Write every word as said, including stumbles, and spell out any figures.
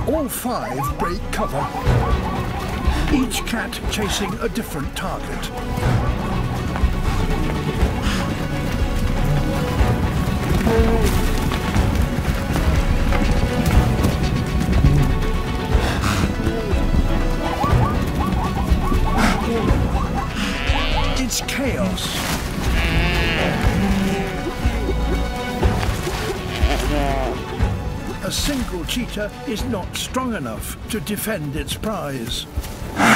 All five break cover, each cat chasing a different target. It's chaos. A single cheetah is not strong enough to defend its prize.